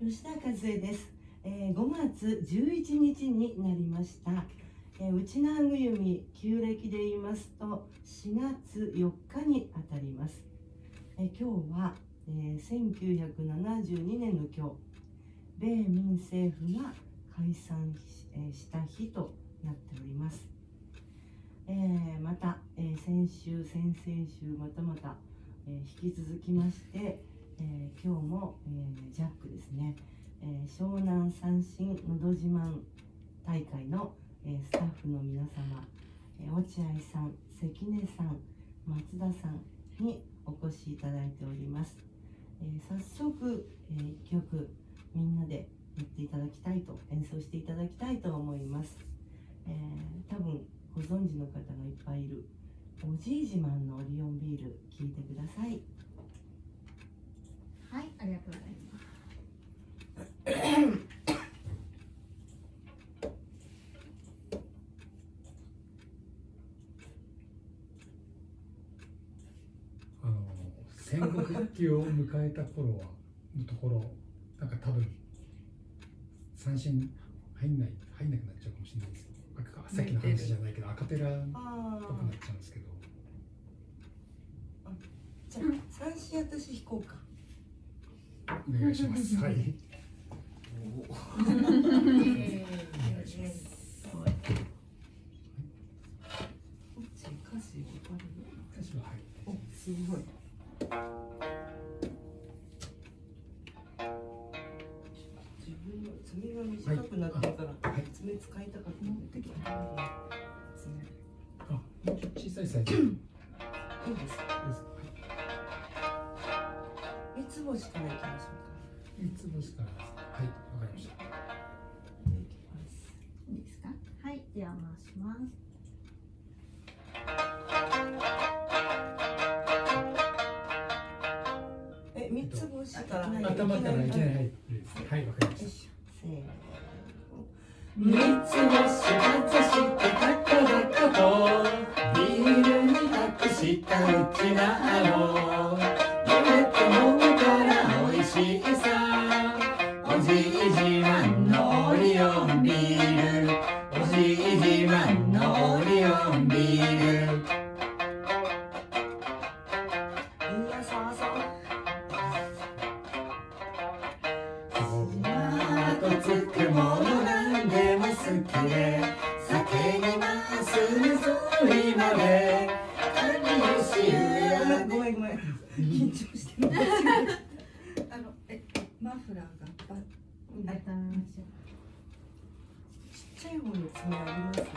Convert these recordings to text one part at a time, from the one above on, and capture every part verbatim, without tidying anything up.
吉田和恵です。えー、ごがつじゅういちにちになりました。えー、内縄ぐゆみ旧暦で言いますとしがつよっかにあたります。えー、今日は、えー、せんきゅうひゃくななじゅうにねんの今日、米民政府が解散 し,、えー、した日となっております。えー、また、えー、先週先々週またまた、えー、引き続きまして、えー、今日も、えー、ジャックですね、えー、湘南三振のど自慢大会の、えー、スタッフの皆様、えー、落合さん、関根さん、松田さんにお越しいただいております。えー、早速、えー、いっきょくみんなでやっていただきたいと、演奏していただきたいと思います。えー、多分ご存知の方がいっぱいいるおじい自慢のオリオンビール、聴いてください。 はい、ありがとうございます。 あの戦後復帰を迎えた頃はのところ、なんか多分三振入んない入んなくなっちゃうかもしれないですけど、さっきの話じゃないけどアカペラっぽくなっちゃうんですけど。 あ、じゃあ三振私弾こうか。 お願いします。はい。 おお願いします。 歌詞わかる？ 歌詞ははい。 お、すごい。自分の爪が短くなってるから、はい、爪使いたかったのでできた。爪。 あ、もうちょっと小さいサイズ。いいです。 三つ星からいきましょうか。 三つ星からです。はい、わかりました。 いきます。 いいですか？はい、では回します。 え、三つ星から入る。 頭からいきなり入る。はい、わかりました。 せーの。 三つ星外して高々とビールに託したうちなの夢と飲むからおいしさ、おじい自慢のオリオンビール、おじい自慢のオリオンビール。 いや、そうそう。 あとつくものなんでも好きで、酒にますぞりまで神を知る。 ごめんごめん。緊張してる。 あのえマフラーがバッ。 温めましょう。 ちっちゃい方の爪ありますよ。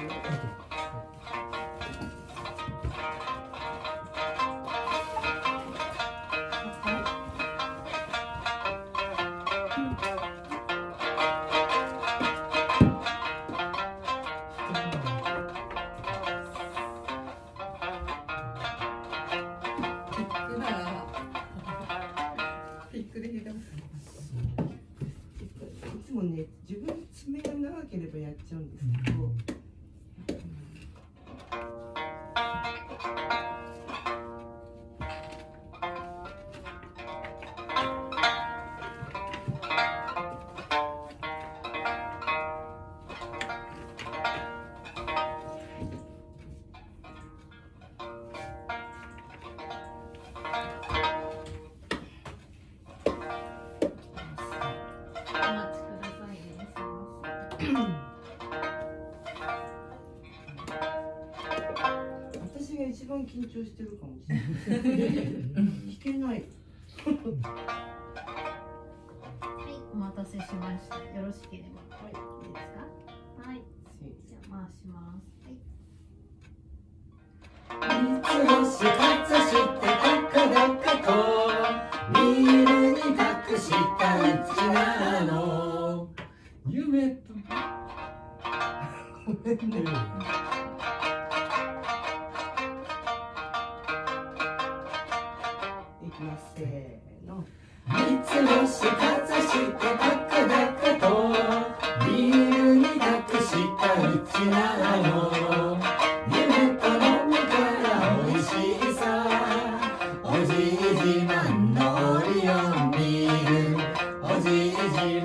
いつもね、自分の爪が長ければやっちゃうんですけど、私が一番緊張してるかもしれない。弾けない。 はい、お待たせしました。よろしければ。はい、いいですか？はい。じゃあ回します。はい。 三つ星外して高々とビールに託したうちなの夢と。 ごめんね。いきます。せーの。 三つ星かざして高々とビールに託したうちなの夢と飲むからおいしさ、おじい自慢のオリオンビール、おじい自慢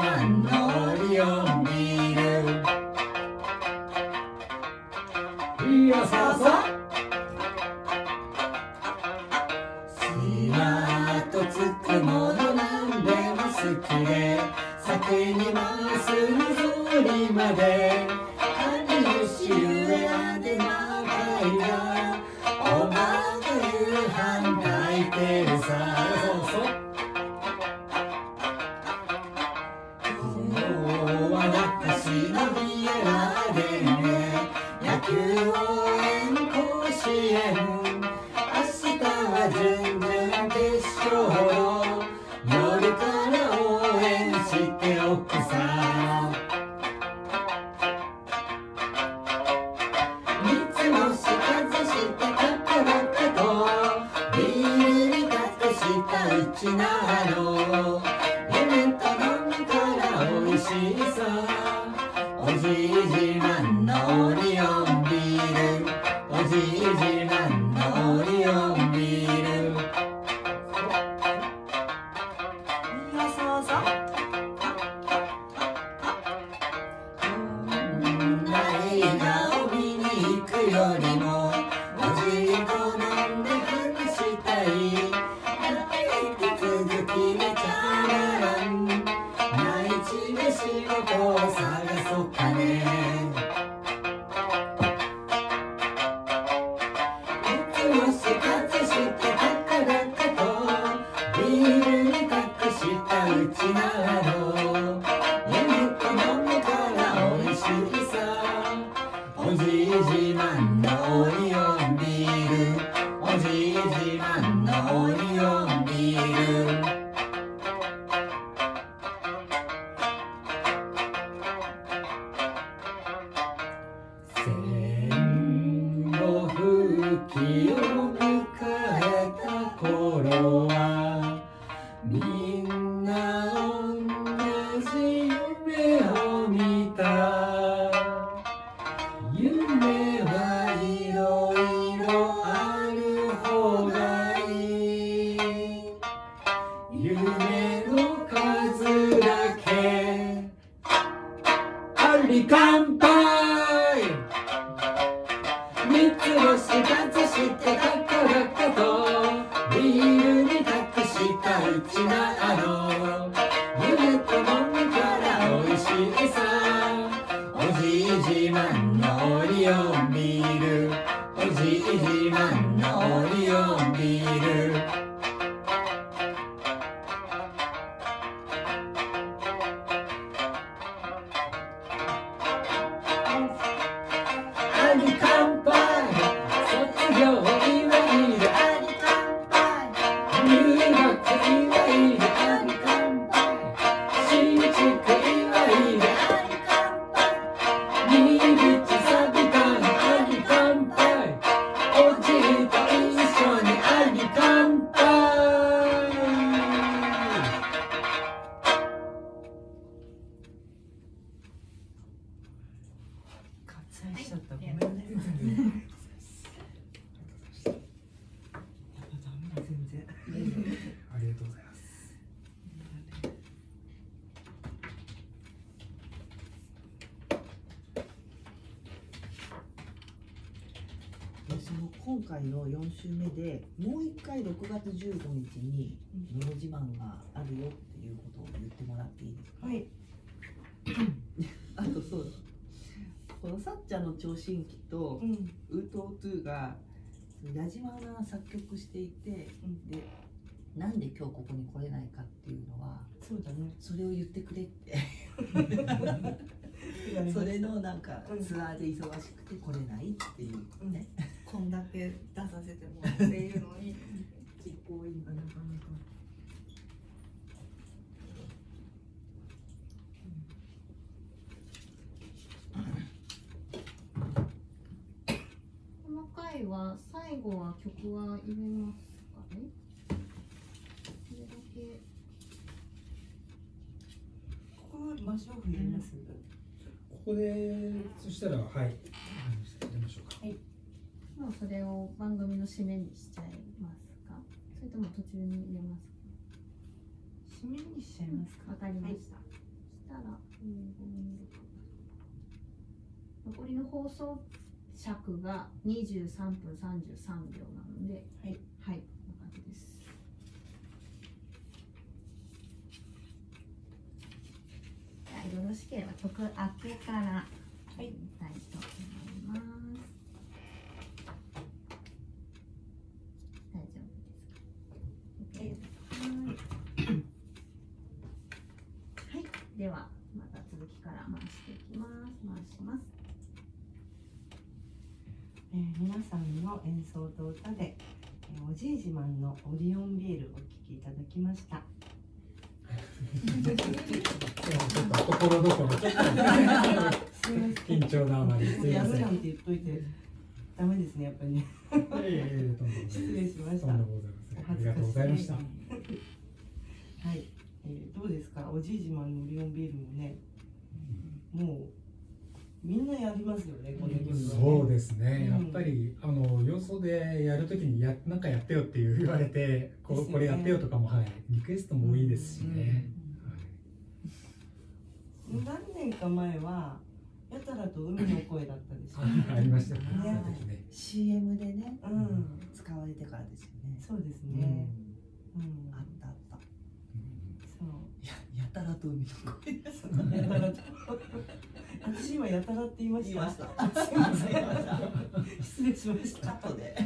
きで酒にますみぞりまで神しゆえあでまかいがおばが夕飯炊いてるさそうそう今日は中しのビエラでね野球応援甲子園明日は準々決勝夜から応援しておくさ三つ星かざして高々とビールに隠したうちなの夢と飲むからおいしいさおじい自慢のオリオンビールおじい自慢のオリオンビールよそうそう映画を見に行くよりもおじいと飲んでふくしたい引き続きめちゃならん内地で仕事を探そうかねいつもしかずして高々とビールに隠したうちなの夢と飲むからおいしいさおじい自慢のオリオンビールおじい自慢のオリオンビール戦後復帰を迎えた頃はみんな同じ夢を見た夢はいろいろある方がいい夢の数だけあり乾杯三つ星かざして高々とビールに隠したうちなの夢と飲むからおいしいさおじい自慢のオリオンビールおじい自慢のオリオンビールあり乾杯卒業祝いであり乾杯入学祝いであり乾杯新築祝いであり乾杯にびちさびたのあり乾杯おじいと一緒にあり乾杯割愛しちゃったごめんねやっぱダメだ全然ありがとうございますでその今回のよん週目でもう一回ろくがつじゅうごにちに「のど自慢」があるよっていうことを言ってもらっていいですか。 はいあとそうだこのさっちゃんの聴診器とうんウートートゥーが矢島が作曲していて、でなんで今日ここに来れないかっていうのはそうだねそれを言ってくれってそれのなんかツアーで忙しくて来れないっていうね、 こんだけ出させてもらっているのに実行委員がなかなかこの回は最後は曲は入れますかね。これだけここマシオフ入れますここでそしたらはい入れましょうか。 もうそれを番組の締めにしちゃいますか。それとも途中に入れますか。 締めにしちゃいますか。 わかりました。そしたら、えーごめんね残りの放送尺がにじゅうさんぷんさんじゅうさんびょうなので、 はい、 はい、こんな感じです。 よろしければ曲明けからはいいきたいと思います。大丈夫ですか？はい。はい。ではまた続きから回していきます。回します。 えー皆さんの演奏と歌で、えーおじい自慢のオリオンビールお聴きいただきました。 ちょっとところどころちょっとすいません。 緊張のあまりすいません。 やるなんて言っといてダメですね、やっぱりね。 ええとんでもない失礼しました。 とんでもございません。ありがとうございました。 はい、えーどうですか、おじい自慢のオリオンビールもね、もうみんなやりますよね、この曲はね。 そうですね、 うんやっぱりあのよそでやるときにやなんかやってよっていう言われてこですよねうこれやってよとかも、はい、リクエストも多いですしね、 何年か前はやたらと海の声だったでしょ。 はい、ありましたよね、 ねその時ね。 シーエム でねうん、 使われてからですよね。 そうですうんね。うん、 あったあった。 そう。 ややたらと海の声です。 やたらと。私今やたらって言いました。 言いました。 すいません。失礼しましカた。 ットで。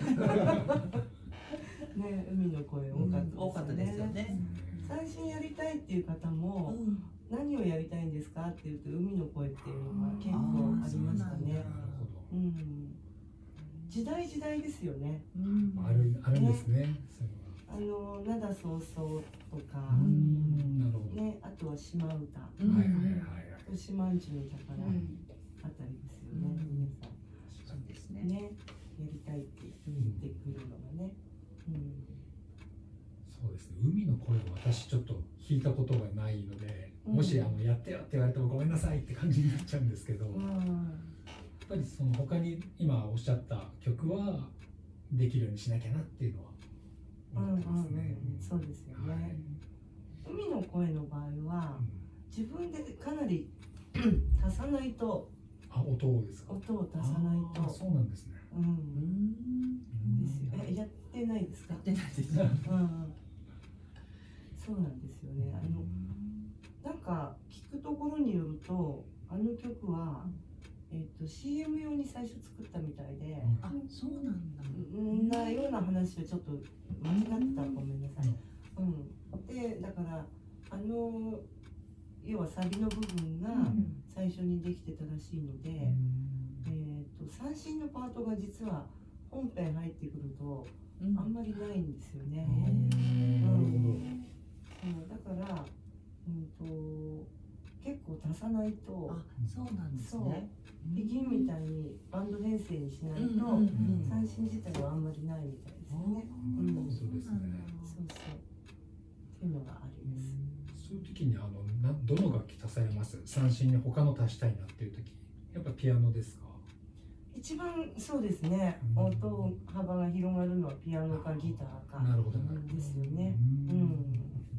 ね、海の声多かったですよね。 多かったですよね。 三振やりたいっていう方うも、 ん。 何をやりたいんですかって言うと海の声っていうのが結構ありましたね。 なるほど、 うん。時代時代ですよね。 うん。 あるあるんですね、それは。 あの灘そうそうとか、 うんなるほど、 ね、あとは島歌、 うんはいはいはいはい。 島んちの宝あうんたりですよね。 うん皆さそうですね。 んね、やりたいって言ってくるのがね。うん。 そうですね、海の声を私ちょっと弾いたことがないので、 うんもしあのやってよって言われてもごめんなさいって感じになっちゃうんですけど、やっぱりその他に今おっしゃった曲はできるようにしなきゃなっていうのはうんうん思ってますね。 うん、そうですよはいね。海の声の場合はうん自分でかなり足さないと、 あ、音をですか。 音を足さないあーと、 そうなんですね。 う、 うんん。 ですよ。え、やってないですかやっ。てないです。 うんうん。そうなんですよね。あのなんか聞くところによると、あの曲はえっと シーエム 用に最初作ったみたいで。 あ、そうなんだ。 んなような話はちょっと間違ってたらごめんなさい。うん、でだからあの要はサビの部分が最初にできてたらしいので、えー、と三振のパートが実は本編入ってくるとうんあんまりないんですよね。 なるほうん、だから、うん、と結構足さないとあ、そうなんですね。 ビギンみたいにバンド編成にしないと、 うんうんうん三振自体はあんまりないみたいですよね。 ど。 うんそうですね。 そうそう。っていうのがあります。 そういう時にあのなどの楽器足されます？三振に他の足したいなっていう時、やっぱピアノですか？ 一番そうですね。 うん音幅が広がるのはピアノかギターかなるほどなるほど。 ですよね。 ううんん。ね。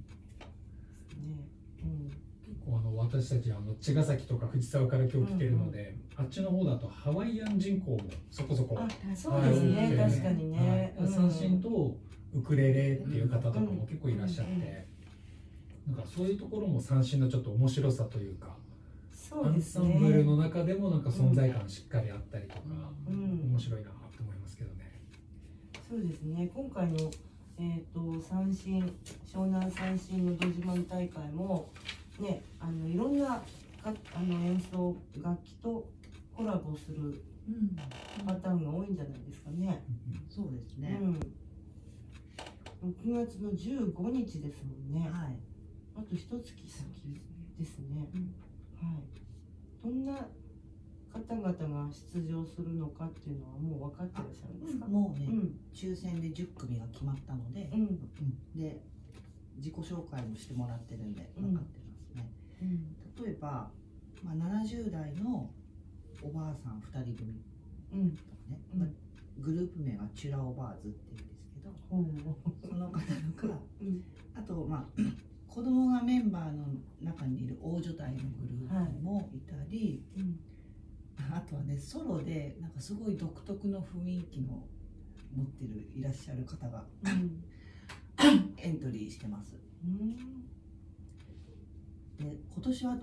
うん。 結構あの私たちあの茅ヶ崎とか藤沢から今日来てるので、あっちの方だとハワイアン人口もそこそこ。 あ、そうですね。 はい確かにね。 はい三振とウクレレっていう方とかも結構いらっしゃっうんうんて、なんかそういうところも三振のちょっと面白さというか、 そうアンサですね。 ンブルの中でもなんか存在感しっかりあったりとか、 うん面白いなと思いますけどね。 そうですね。今回のえっ、と三振湘南三振のど自慢大会もね、あのいろんなかあの演奏楽器とコラボするうん。 パターンが多いんじゃないですかね。 そうですね。 うん。ろくがつのじゅうごにちですもんね。 はい。 あと一月先ですね。 うんはい。どんな方々が出場するのかっていうのはもう分かってらっしゃるんですか。 もうね、 うん。 抽選でじゅっくみが決まったので、 うん。 うんで自己紹介もしてもらってるんで分かってますね。 うん。 例えば、まあ、ななじゅう代のおばあさんふたり組うん。 とかね、 うんまあグループ名はチュラオバーズっていうんですけど、 ほう。 その方とか、 うん。 あとまあ子供がメンバーの中にいる大所帯のグループもいたり、 うん。 あとはねソロでなんかすごい独特の雰囲気の持ってるいらっしゃる方がうん。 エントリーしてます。 うん。 で今年はあとね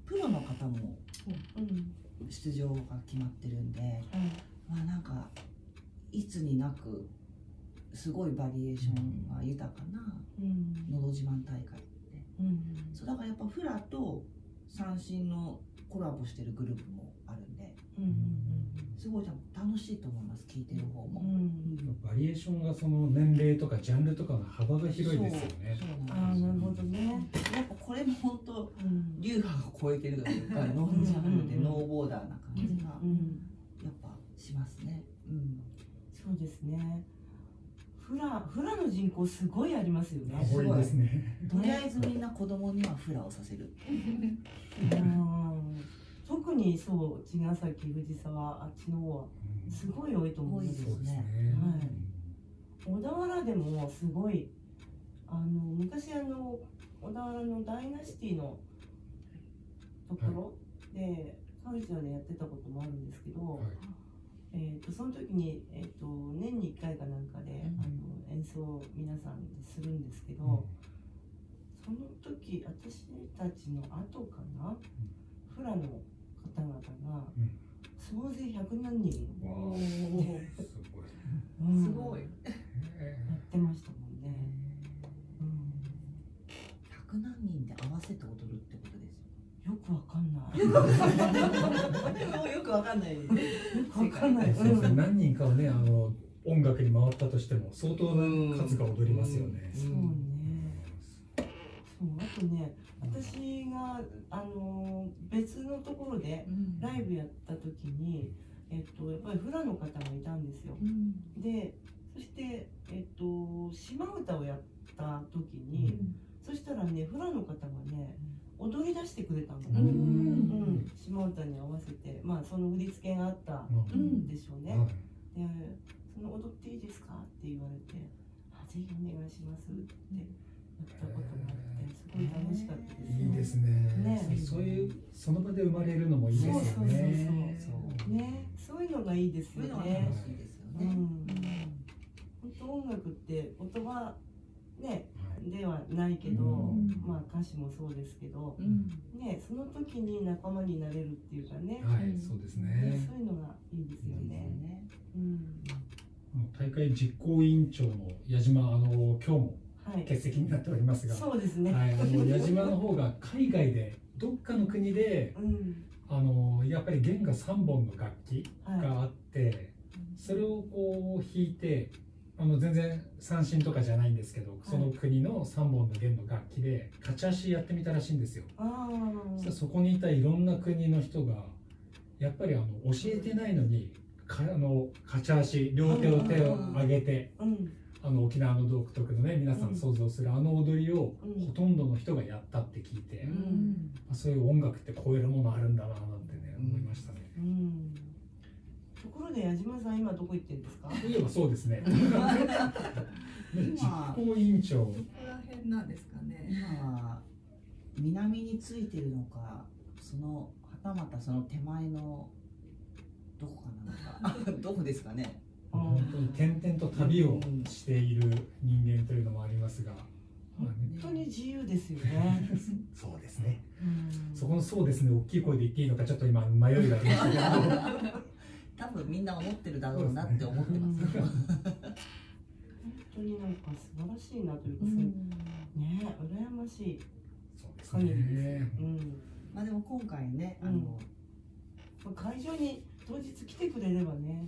プロの方もうん出場が決まってるんで、 はいまあなんかいつになくすごいバリエーションが豊かなうん 「のど自慢大会」で、 うんそうだからやっぱフラと三振のコラボしてるグループもあるんで、 うんうんすごい楽しいと思います、聞いてる方も。 うんうんバリエーションがその年齢とかジャンルとかの幅が広いですよね。 そうそうあなんですよあなるほどね。 やっぱこれも本当うん流派を超えてるというか、ノンジャンルでノーボーダーな感じがうんやっぱしますね。うんそうですね。フラフラの人口すごいありますよね。 多いですね。 とりあえずみんな子供にはフラをさせる。 うん特にそう茅ヶ崎藤沢あっちの方はすごい多いと思うんですよ多いですねはい小田原でもすごいあの昔あの小田原のダイナシティのところでカルチャーでやってたこともあるんですけど、 はいえー、とその時に、えー、と年にいっかいかなんかで、 うんあの演奏を皆さんでするんですけど、 うんその時私たちの後かな、フラの方々がうん総勢ひゃくなんにん、 わあおーすごい。 うんすごい。 えやってましたもんね。うんひゃくなんにんで合わせて踊るってことですよ。 よくわかんない。 もうよくわかんない。 よくわかんない。 ーそうですねうん何人かはねあの音楽に回ったとしても相当な数が踊りますよね。 そうね。そうあとね、私があの別のところでライブやった時に、えっとやっぱりフラの方がいたんですよ。で、そしてえっと島唄をやった時に、そしたらねフラの方がね踊り出してくれたの。 うんうん、島唄に合わせて、まあその振り付けがあったうんんでしょうね。 はいで、その踊っていいですかって言われて、あ、ぜひお願いしますって言ったことがあって、すごい楽しかったですよ。 いいですね。 ねそそういうその場で生まれるのもいいですよね。 そうそうそうそうね、そういうのがいいですそういうのがよね。 楽しいですよね。 うん本当音楽って言葉ねではないけど、 うんまあ歌詞もそうですけど、 うんね、その時に仲間になれるっていうかね、 はい、そうですねね。 そういうのがいいですよね。 ね。 うん、 大会実行委員長の矢島あの今日もはい。 欠席になっておりますが、 そうですね。 はい、あの矢島の方が海外でどっかの国でうん、 あのやっぱり弦がさんぼんの楽器はい。 があって、それをこう弾いてあの全然三振とかじゃないんですけど、その国のさんぼんの弦の楽器で勝ち足やってみたらしいんですよ。 あそしたらそこにいたいろんな国の人がやっぱりあの教えてないのにかあの勝ち足両手を手を上げてあ、うん、 あの沖縄の独特のね皆さん想像するあの踊りをうんほとんどの人がやったって聞いて、 んあそういう音楽ってこういうものあるんだななんてね思いましたね。 うん。ところで矢島さん今どこ行ってんですか？ そういえばそうですね。実今行委員長ここら辺なんですかね。 今は南についてるのか、そのはたまたその手前のどこかなのか、どこですかね。 本当に転々と旅をしている人間というのもありますが、まあね本当に自由ですよね。 そうですね。 うんそこのそうですね大きい声で言っていいのかちょっと今迷いがありましたけど。 多分みんな思ってるだろうなって思ってます。 本当になんか素晴らしいなというか、そうね、羨ましいそうです限りです。 ね。 うん。 まあでも今回ね、あの、 うん会場に当日来てくれればね。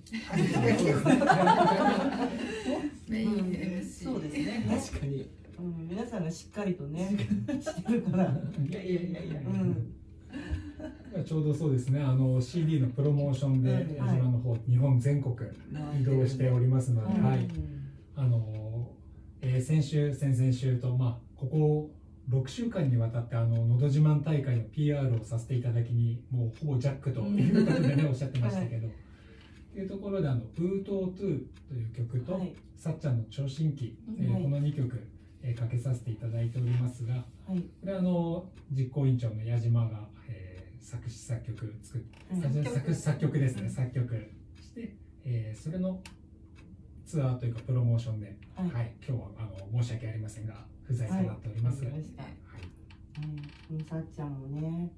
メイン エムシー。 そうですね。確かに。 うん、皆さんがしっかりとねしてるから。 いやいやいやいや。 うん。 ちょうどそうですねあの シーディー のプロモーションでうん矢島の方、日本全国移動しておりますので、 うんはいあのえー先週先々週と、まあ、こころくしゅうかんにわたってあののど自慢大会の ピーアール をさせていただきにもうほぼジャックということでね、おっしゃってましたけど、というところであの「ウートートゥー」という曲と、 はいさっちゃんの聴診器、えーはいこのにきょく、えーかけさせていただいておりますが、 はい。 これはあの実行委員長の矢島が、えー作詞作曲作っうん作詞作曲ですね、作曲して、えーそれのツアーというかプロモーションで、ははいい今日はあの申し訳ありませんが不在となっております。はいわかりましたうん、さっちゃんもね、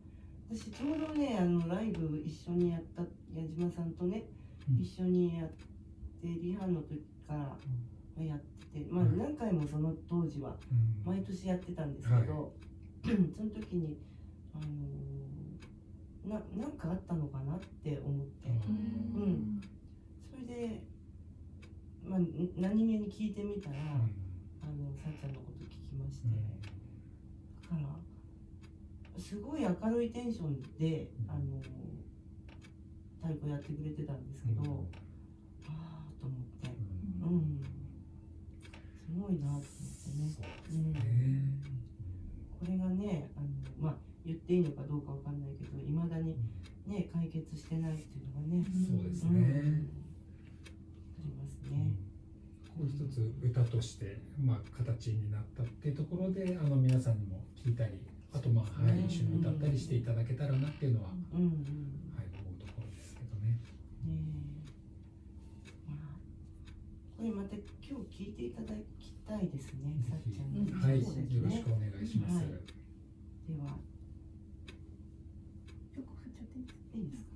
私ちょうどねあのライブ一緒にやった矢島さんとね、 うん一緒にやってリハの時からやってて、まあはい何回もその当時はうん毎年やってたんですけど、その時にあのー、ななんかあったのかなって思って、 うんうんそれで、まあ、何気に聞いてみたら、あのさっちゃんのこと聞きまして、だからすごい明るいテンションで、あの太鼓やってくれてたんですけど、 うんああと思って、 うんうん、すごいなと思ってね。 そうですね。 これがね、あのまあ言っていいのかどうかわかんないけど、いまだにね解決してないっていうのがね、 そうですうん、あね。 りますね。 こう一つ歌として、まあ、形になったっていうところであの皆さんにも聞いたりあとまあ、はい、一緒に歌ったりしていただけたらなっていうのは、 うんうん。 はい、思うところですけどね。 ねえ、まあ、これまた今日聞いていただきたいですね、さっちゃんに。 はい、 そうですねよろしくお願いします。 はいでは、 曲振っちゃっていいですか？ いいですか。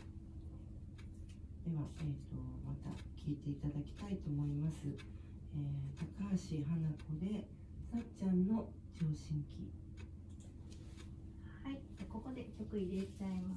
では、えっ、と、また聞いていただきたいと思います。えー、高橋花子で、さっちゃんの聴診器。 はい、じゃあここで曲入れちゃいます。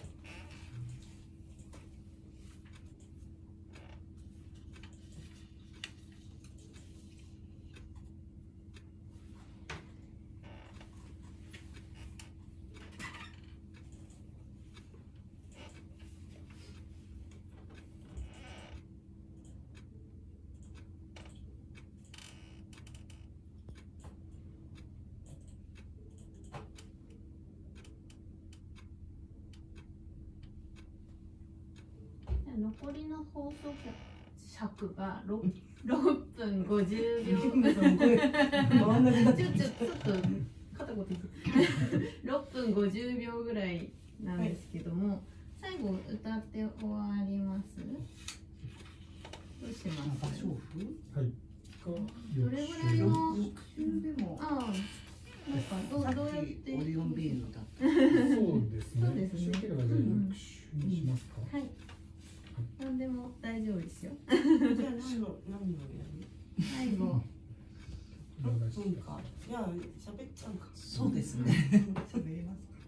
残りの放送尺が ろく, ろっぷんごじゅうびょう回んなくなってちょちょちょっと肩こってろっぷんごじゅうびょうぐらいなんですけども、最後歌って終わります？どうします？ 芭蕉布はい。 どれぐらいの翌週でもああ、なんかどうさっどうやってきオリオンビールだったそうですね。 そうですねよければじゃあ翌週にしますか。 はい。何でも大丈夫ですよ。 じゃあ、何の、何のやる。 最後。 ろっぷんか。じゃあ、喋っちゃうか。 そうですね喋りますか。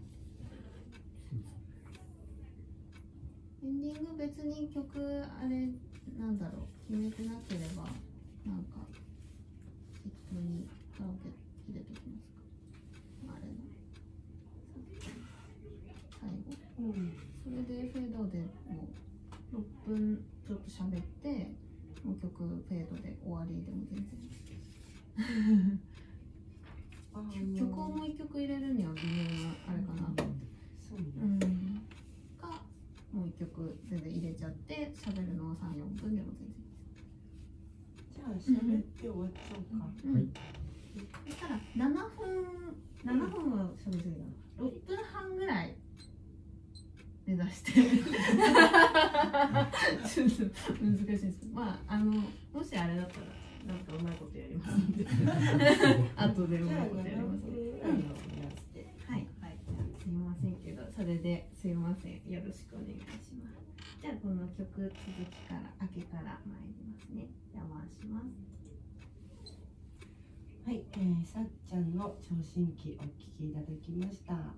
エンディング別に曲あれなんだろう決めてなければなんか適当にカラオケ入れときますか。あれの最後。 うん。 それでフェードでもうろっぷんちょっと喋ってもう曲フェードで終わりでも全然あの曲をもう一曲入れるには微妙なあれかなと思って、 そううね。 ん、かもう一曲全然入れちゃって喋るのはさん、よんぷんでも全じゃあ、喋って終わっちゃおうか。 然、うん、そしたらななふんななふんは喋りすぎだな。ろっぷんはんぐらい目指してちょっと難しいですけど、まああのもしあれだったらなんかうまいことやりますんで後でうじゃあ、 まいことやりますんで、 ぐらいの目安で。 はい、はい、すいませんけどそれですいません、よろしくお願いします。じゃあこの曲続きから明けから参りますね。じゃあ回します。 はい、えー、さっちゃんの聴診器お聞きいただきました。ね、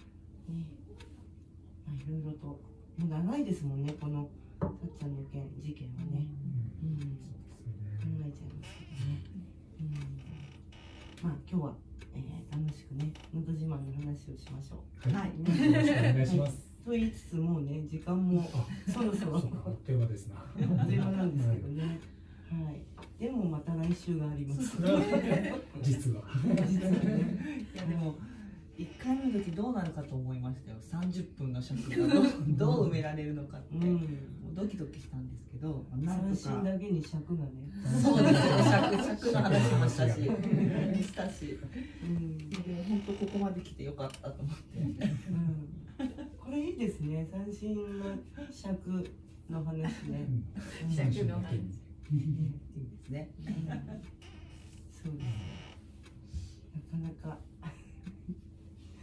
まあ、いろいろと、もう長いですもんね、このさっちゃんの件、事件はね。うん、考えちゃいますけどね。うん、まあ、今日は、えー、楽しくね、のど自慢の話をしましょう。 はい。よろしくお願いします。 と言いつつ、もうね、時間もそろそろ。 そうか、あっという間ですな。 あっという間なんですけどね。はい。でも、また来週があります。 実は。 実はね。 いやでもいっかいめの時どうなるかと思いましたよ。さんじゅっぷんの尺がどうどう埋められるのかって、 うん。 もうドキドキしたんですけど、なん三振とかだけに尺がね。 そうですよ、尺尺の話もしたししたし、 うん。 でも本当ここまで来てよかったと思って。 うん。これいいですね。三振の尺の話ね。うん尺の話。 いいですね。 うんそうですね。なかなか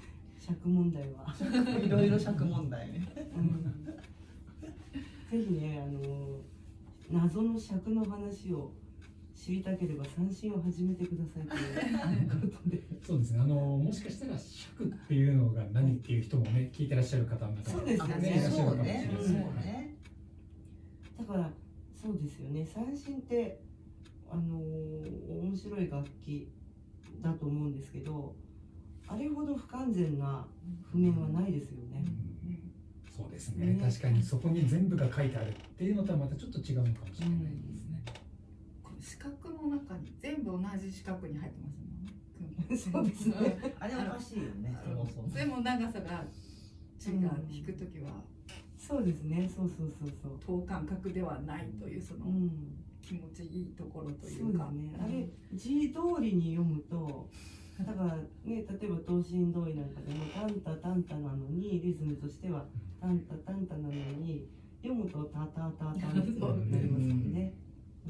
尺問題は。 いろいろ尺問題ね。 うん、ぜひね、あの謎の尺の話を知りたければ三振を始めてくださいということで。 そうですね。あのもしかしたら尺っていうのが何っていう人もね、聞いてらっしゃる方の中そうですよねいらっしゃるかもしれない。 そうね。そうね。 だからそうですよね。三振ってあの面白い楽器だと思うんですけど、あれほど不完全な譜面はないですよね。 そうですね。 ね確かにそこに全部が書いてあるっていうのとはまたちょっと違うのかもしれないですね。 この四角の中に全部同じ四角に入ってますもんね。 そうですね。 あれおかしいよね。そうそう。 それも長さが違う、 うん弾くときはそうですね。そうそうそうそう。 等間隔ではないというそのうん。 気持ちいいところといそうですうか。 ね。あれ字通りに読むと、だからね、例えば等身同意なんかでもタンタタンタなのにリズムとしてはタンタタンタなのに読むとタタタタってなりますもんね。うん。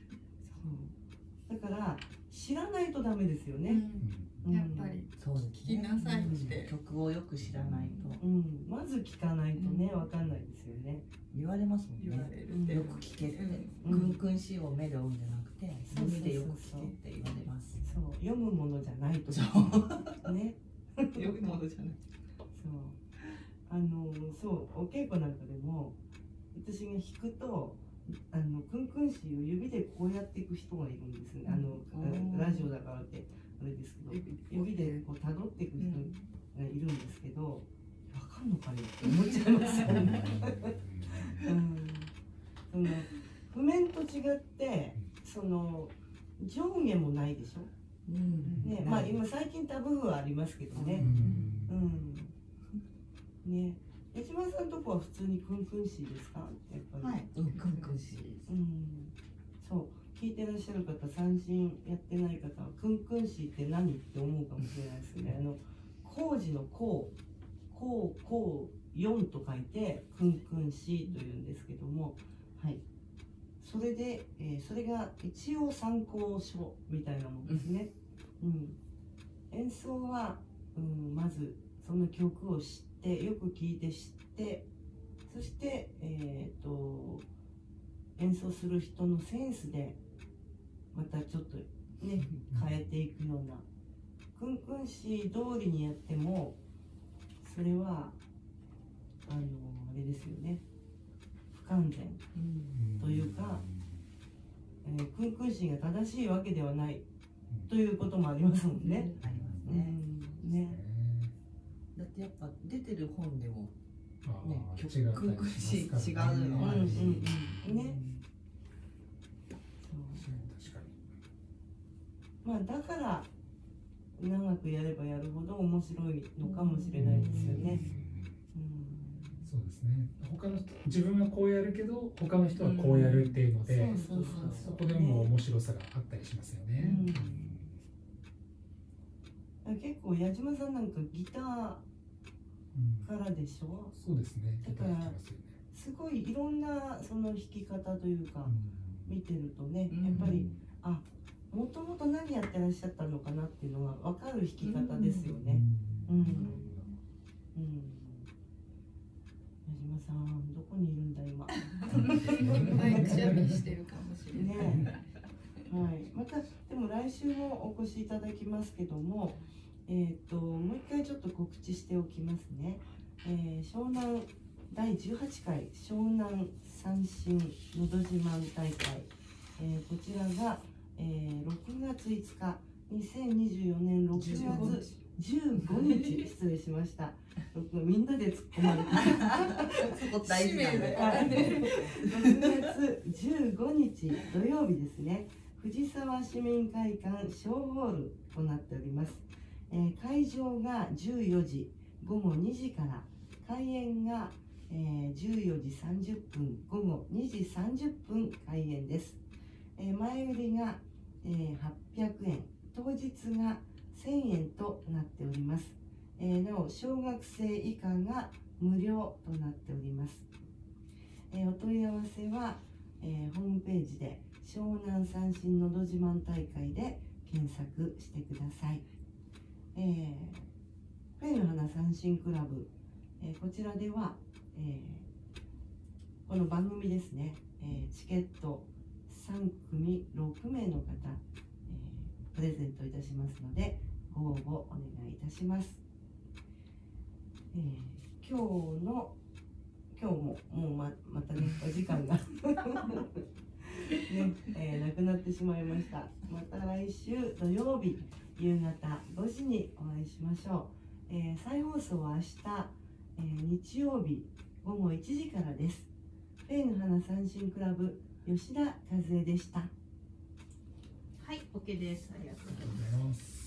そう。だから知らないとダメですよね。 うん、やっぱりそうですね。 聞きなさいって曲をよく知らないとうん。まず聞かないとね、わかんないですよね。 言われますもん言わね。 れるって。 よく聞けって。 うくんくんしを目で追うんじゃなくて、耳でよく聞けって言われます。 そう。読むものじゃないと。 そう。 ね。 よくものじゃない。 そうあのそうお稽古なんかでも私が弾くとあのクンクンシーを指でこうやっていく人がいるんですね。あのうんラジオだからってあれですけど指でこう辿っていく人がいるんですけど、わかんのかねって思っちゃいますよね。うんその譜面と違ってその上下もないでしょ。 うんね、まあ今最近タブーはありますけどね。うん。ね、江島さんのとこは普通にクンクンシーですか？やっぱり。 はい。うん、くんくんし。 うん。そう聞いてらっしゃる方、三振やってない方はクンクンシーって何って思うかもしれないですね。あの工事の工、工工四と書いてクンクンシーというんですけども、はい。それで、えー、それが一応参考書みたいなものですね。うん。演奏は、うん、まずその曲を知ってよく聴いて知ってそして、えー、と演奏する人のセンスでまたちょっとね変えていくようなクンクンシー通りにやってもそれはあのあれですよね不完全というか、えー、クンクンシーが正しいわけではないということもありますもんね。 ありますうね。 んねだってやっぱ出てる本でもあね、 ー曲違ったりくんし違うしますからねのもあるし。 うんうんうんね確かに。 まあだから長くやればやるほど面白いのかもしれないですよね。うんそうですね。他の人、自分はこうやるけど、他の人はこうやるっていうので、 そうそうそうそうそこでも面白さがあったりしますよね。 うん結構矢島さんなんかギターうんからでしょ。 そうですね。 だからいただきますよね。 すごいいろんなその弾き方というかうん見てるとねやっぱりあもともと何やってらっしゃったのかなっていうのが分かる弾き方ですよね。うんうん矢島さんどこにいるんだ今。 マイクシャミしてるかもしれない。 ねはい、またでも来週もお越しいただきますけども、えー、ともう一回ちょっと告知しておきますね、えー、湘南だいじゅうはちかい湘南三振のど自慢大会、えー、こちらが、えー、ろくがついつかにせんにじゅうよねんろくがつじゅうごにち失礼しましたみんなで突っ込まれてそこ大事なんだよ。 はいろくがつじゅうごにち土曜日ですね藤沢市民会館小ホールとなっております、えー、会場がじゅうよじごごにじから開演が、えー、じゅうよじさんじゅっぷんごごにじさんじゅっぷん開演です、えー、前売りが、えー、はっぴゃくえん当日がせんえんとなっております、えー、なお小学生以下が無料となっております、えー、お問い合わせは、えー、ホームページで湘南三振のど自慢大会で検索してください。えー、ペン三振クラブ、えーこちらでは、えーこの番組ですね、えーチケットさん組ろくめいの方、えープレゼントいたしますのでご応募お願いいたします。えー今日の今日ももう ま, またねお時間がね、えーなくなってしまいました。また来週土曜日夕方ごじにお会いしましょう。えー再放送は明日、えー日曜日ごごいちじからです。フェイの花三振クラブ吉田和恵でした。 はい、OK です。ありがとうございます。 ありがとうございます。